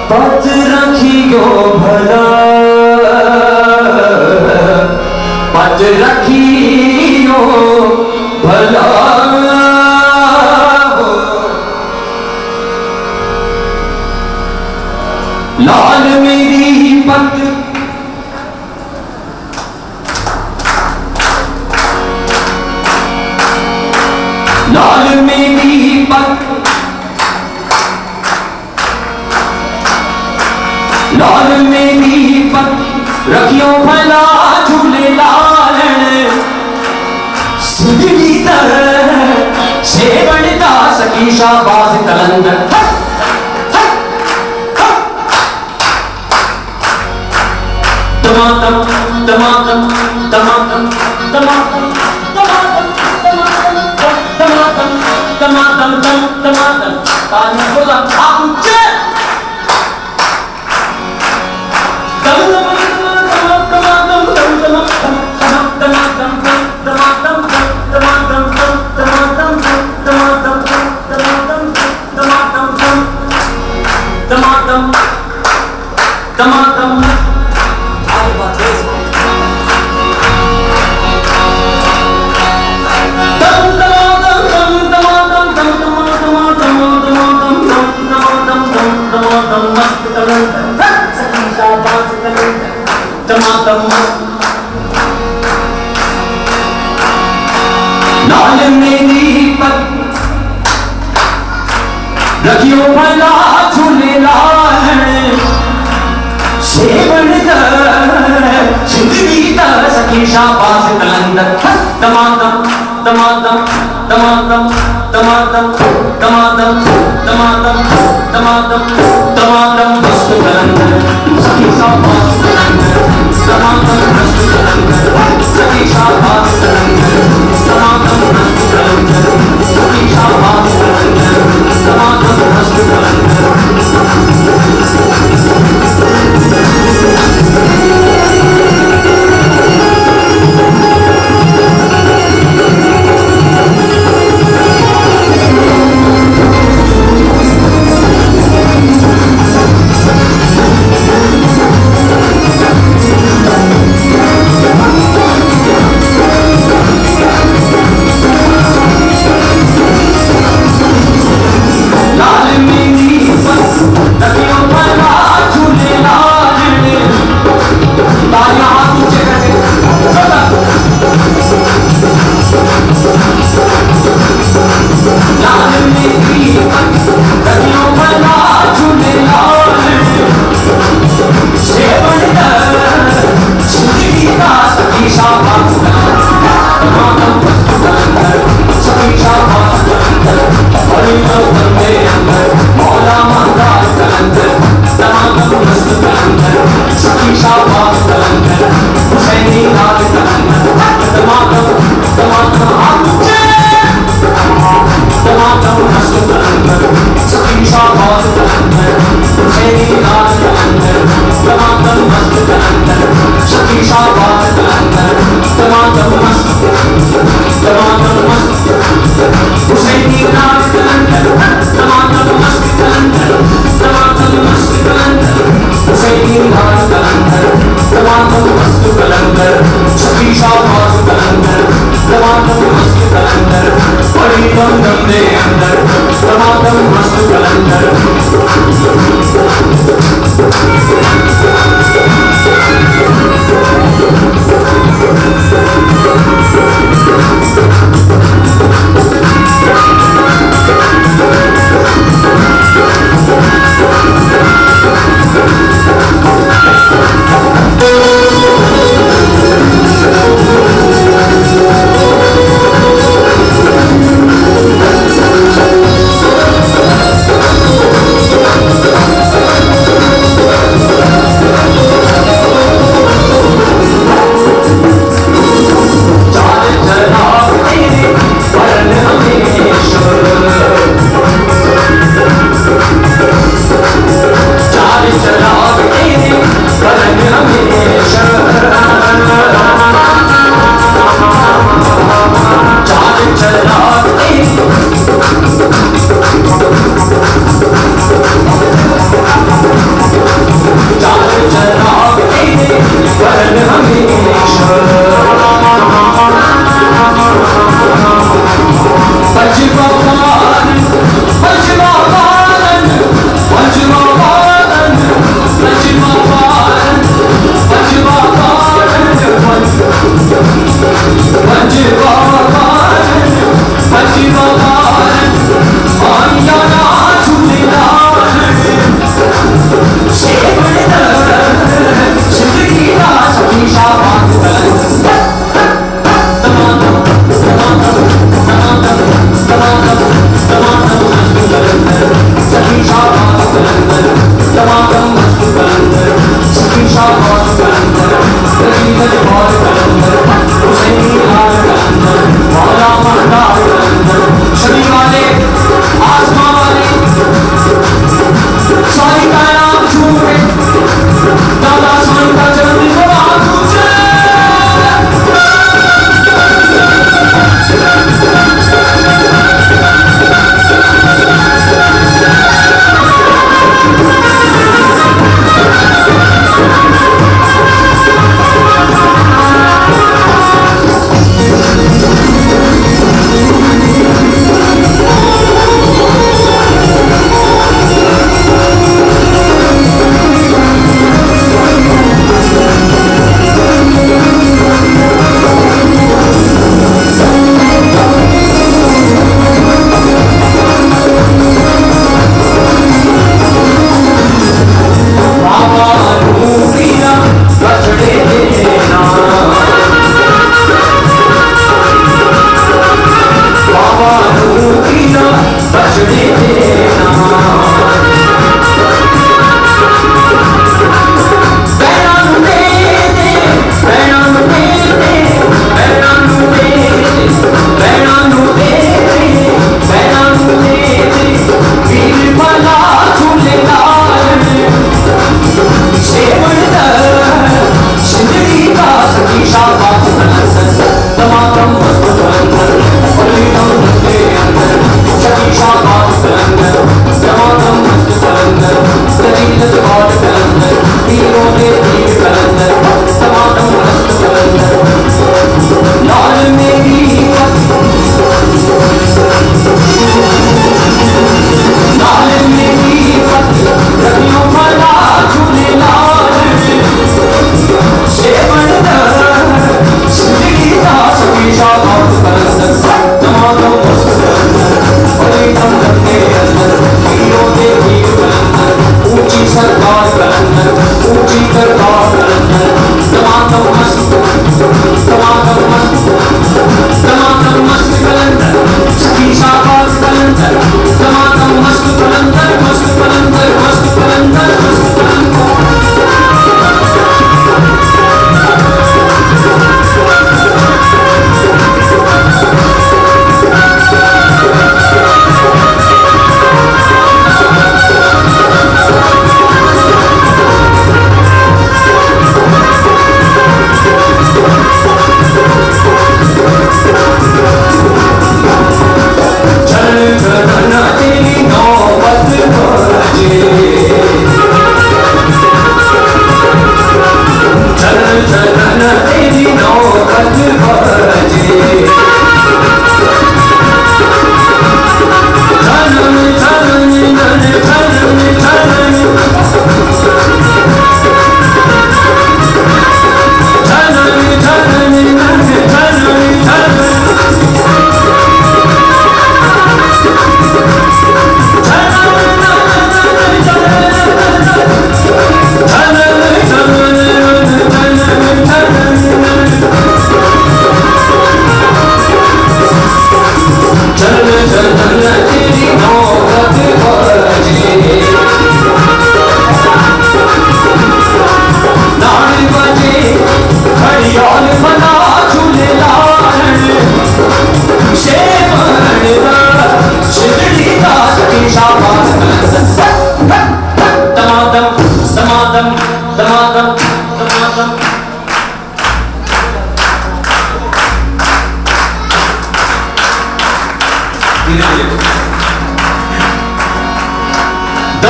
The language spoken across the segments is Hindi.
पत रखियो भला, पत रखियो भला, लाल मेरी पत लाल मेरी पत, लाल मेरी पत रखियो भला झूले लाल, सिद्धि तरह से बनता सकी शाबाश कलंदर। टमाटम टमाटम टमाटम टमाटम टमाटम टमाटम टमाटम टमाटम ताने बोला आउचे लाल मेरी पत रखियो भला झूले लाल, सेवन जिंदगी का सखी शाबाश कलंदर। टमाटम टमाटम टमाटम टमाटम टमाटम टमाटम टमाटम टमाटम मस्त कलंदर सखी शाबाश कलंदर। टमाटम मस्त कलंदर सखी शाबाश कलंदर। टमाटम मस्त कलंदर सखी शाबाश कलंदर। टमाटम मस्त कलंदर।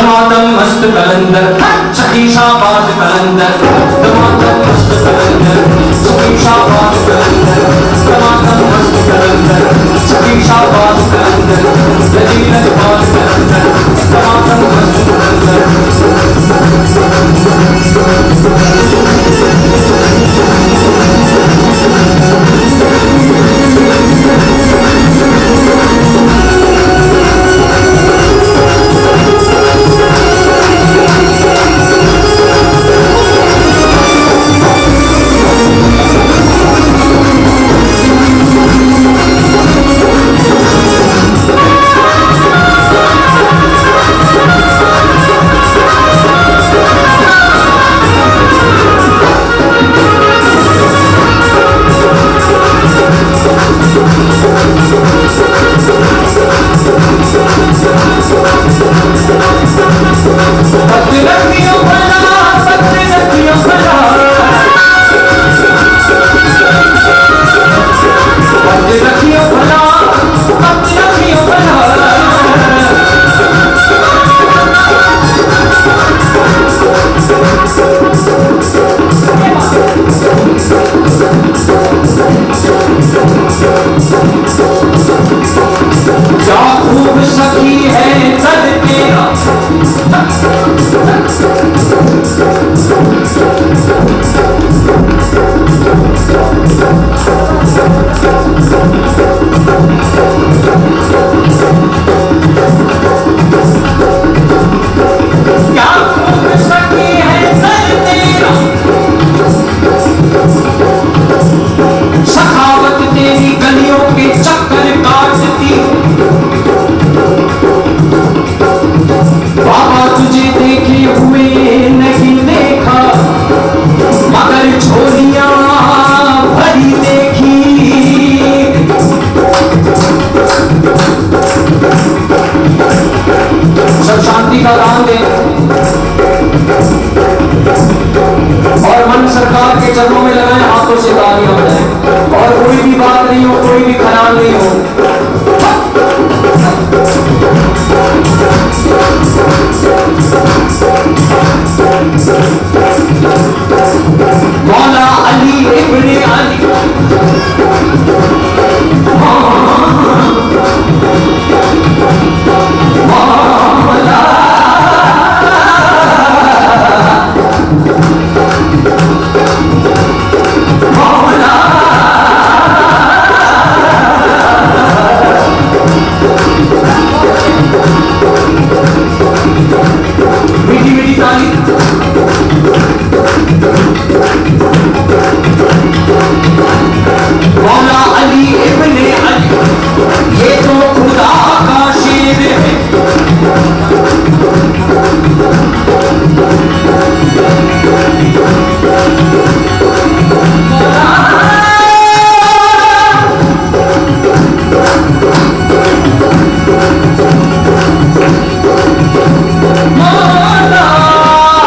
दमादम मस्त कलंदर सखी शाबाश कलंदर दमादम मस्त कलंदर सखी शाबाश कलंदर दमादम मस्त कलंदर सखी शाबाश कलंदर लजीज बाज कलंदर दमादम मस्त चरणों में लगाएं, हाथों से तालियां बजाएं और कोई भी बात नहीं हो, कोई भी ख्याल नहीं हो। मौला अली इब्ने अली मौला मौला अली इब्ने अली, ये तो खुदा का शेर है। मौला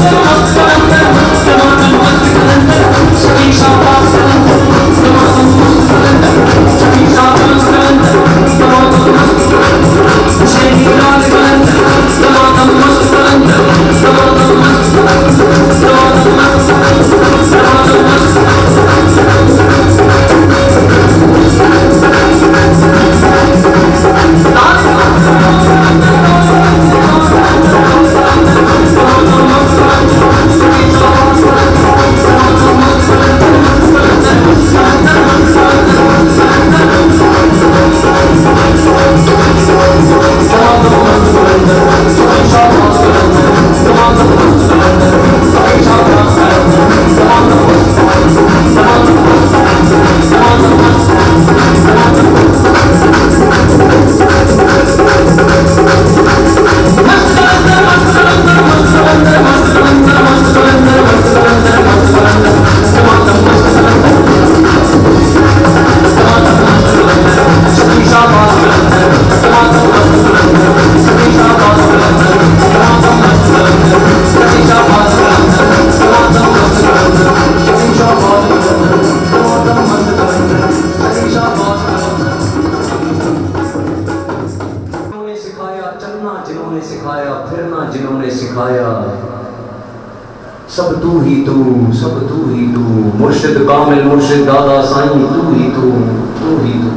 सब तू ही तू, सब तू ही तू, मुर्शिद कामिल मुर्शिद दादा साईं, तू ही तू, तू ही तू।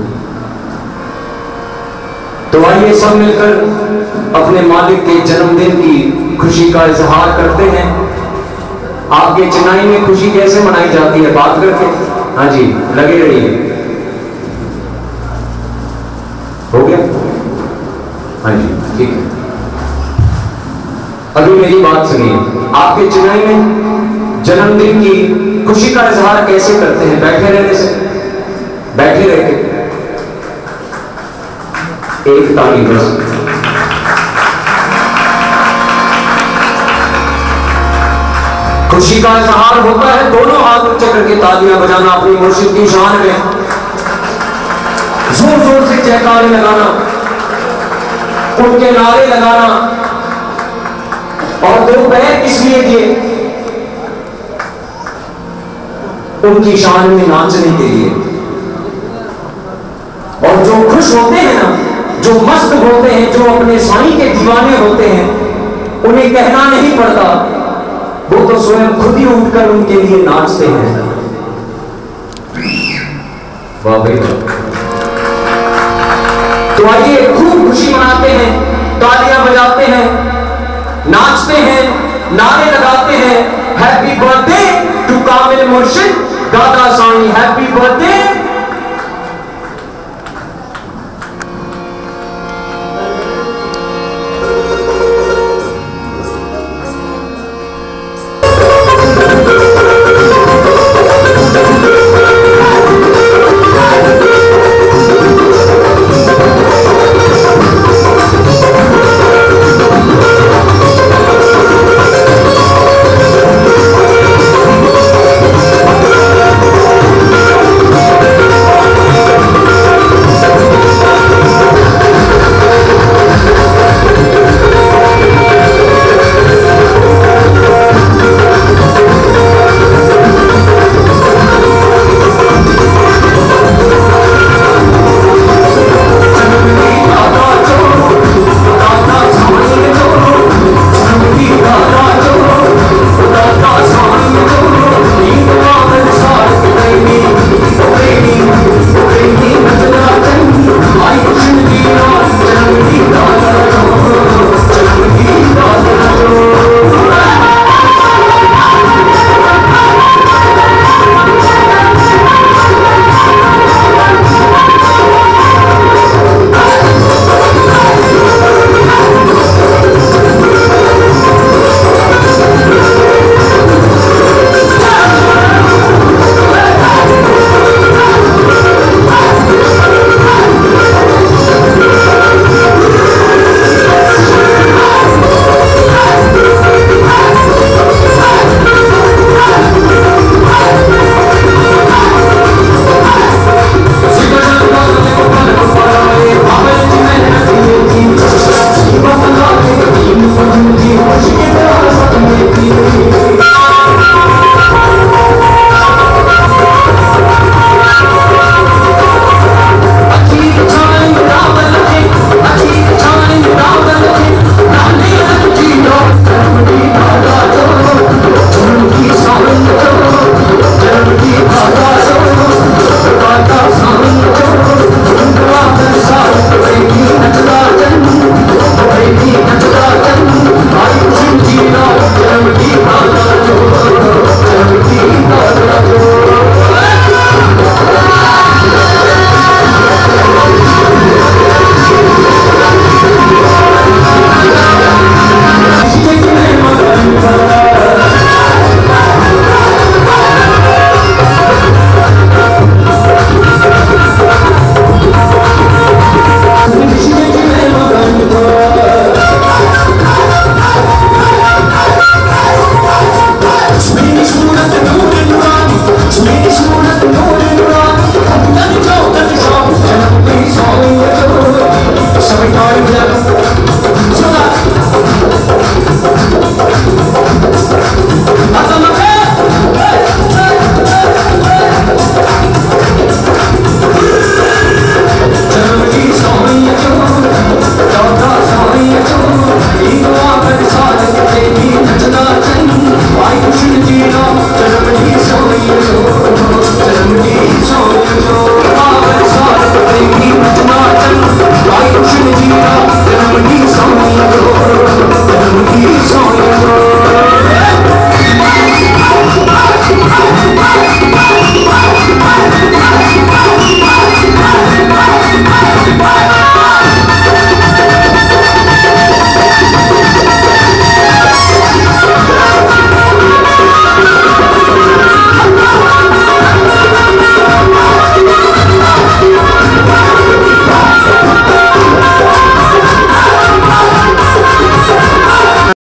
तो आइए सब मिलकर अपने मालिक के जन्मदिन की खुशी का इजहार करते हैं। आपके चेन्नई में खुशी कैसे मनाई जाती है बात करके? हाँ जी, लगे रहिए। हो गया? हाँ जी, ठीक है। अभी मेरी बात सुनिए। आपके चेन्नई में जन्मदिन की खुशी का इजहार कैसे करते हैं? बैठे रहने से, बैठे रह के एक ताली बस। खुशी का इजहार होता है दोनों हाथ ऊंचे करके तालियां बजाना, अपनी मुर्शिद की शान में जोर जोर से जयकारे लगाना, उनके नारे लगाना। और दो पैर किस लिए दिए? उनकी शान में नाचने के लिए। और जो खुश होते हैं ना, जो मस्त होते हैं, जो अपने साईं के दीवाने होते हैं, उन्हें कहना नहीं पड़ता, वो तो स्वयं खुद ही उठकर उनके लिए नाचते हैं। वाह भाई। तो आइए खूब खुशी मनाते हैं, तालियां बजाते हैं, नाचते हैं, नारे लगाते हैं। हैप्पी बर्थडे टू कामिल मुर्शिद दादा साईं, हैप्पी बर्थडे